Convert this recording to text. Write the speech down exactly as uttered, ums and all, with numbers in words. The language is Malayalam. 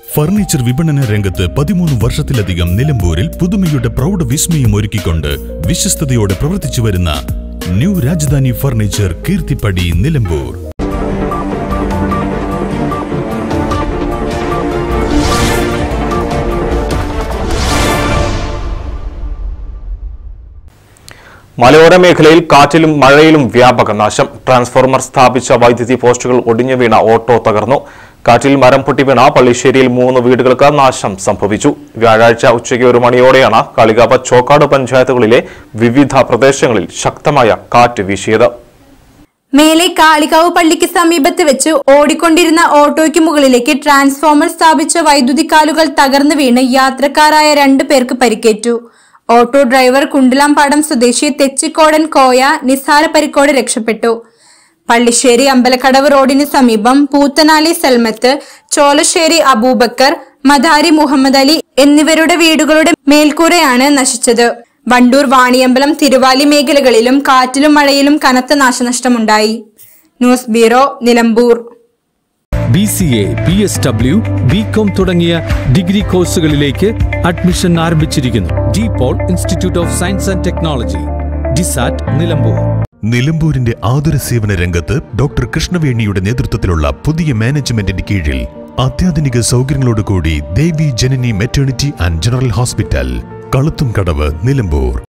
ഫർണിച്ചർ വിപണന രംഗത്ത് പതിമൂന്ന് വർഷത്തിലധികം നിലമ്പൂരിൽ പുതുമയുടെ പ്രൗഢ വിസ്മയം ഒരുക്കിക്കൊണ്ട് വിശ്വസ്തയോടെ പ്രവർത്തിച്ചു വരുന്ന ന്യൂ രാജധാനി ഫർണിച്ചർ കീർത്തിപ്പടി നിലമ്പൂർ. മലയോര മേഖലയിൽ കാറ്റിലും മഴയിലും വ്യാപക നാശം. ട്രാൻസ്ഫോർമർ സ്ഥാപിച്ച വൈദ്യുതി പോസ്റ്റുകൾ ഒടിഞ്ഞു വീണ ഓട്ടോ തകർന്നു. കാറ്റിൽ മരം പൊട്ടി വീണ പള്ളിശ്ശേരിയിൽ മൂന്ന് വീടുകൾക്ക് നാശം സംഭവിച്ചു. വ്യാഴാഴ്ച ഉച്ചയ്ക്ക് ഒരു മണിയോടെയാണ് കാളികാവ് ചോക്കാട് പഞ്ചായത്തുകളിലെ വിവിധ പ്രദേശങ്ങളിൽ ശക്തമായ കാറ്റ് വീശിയത്. മേലെ കാളികാവ് പള്ളിക്ക് സമീപത്ത് വെച്ച് ഓടിക്കൊണ്ടിരുന്ന ഓട്ടോയ്ക്ക് മുകളിലേക്ക് ട്രാൻസ്ഫോർമർ സ്ഥാപിച്ച വൈദ്യുതി കാലുകൾ തകർന്നു വീണ് യാത്രക്കാരായ രണ്ടു പേർക്ക് പരിക്കേറ്റു. ഓട്ടോ ഡ്രൈവർ കുണ്ടിലാംപാടം സ്വദേശി തെച്ചിക്കോടൻ കോയ നിസാര പരിക്കോടെ രക്ഷപ്പെട്ടു. പള്ളിശ്ശേരി അമ്പലക്കടവ് റോഡിന് സമീപം പൂത്തനാലി സൽമത്ത്, ചോലശ്ശേരി അബൂബക്കർ, മദാരി മുഹമ്മദ് അലി എന്നിവരുടെ വീടുകളുടെ മേൽക്കൂരയാണ് നശിച്ചത്. വണ്ടൂർ, വാണിയമ്പലം, തിരുവാലി മേഖലകളിലും കാറ്റിലും മഴയിലും കനത്ത നാശനഷ്ടമുണ്ടായി. News bureau, Nilambur. B C A, B S W, B com തുടങ്ങിയ ഡിഗ്രി കോഴ്സുകളിലേക്ക് അഡ്മിഷൻ ആരംഭിച്ചിരിക്കുന്നു. De Paul Institute of Science and Technology, DiSAT, Nilambur. നിലമ്പൂരിന്റെ ആതുര സേവന രംഗത്ത് ഡോക്ടർ കൃഷ്ണവേണിയുടെ നേതൃത്വത്തിലുള്ള പുതിയ മാനേജ്മെന്റിന്റെ കീഴിൽ അത്യാധുനിക സൗകര്യങ്ങളോടുകൂടി Devi Janani maternity and general hospital, Kaluthumkadavu, Nilambur.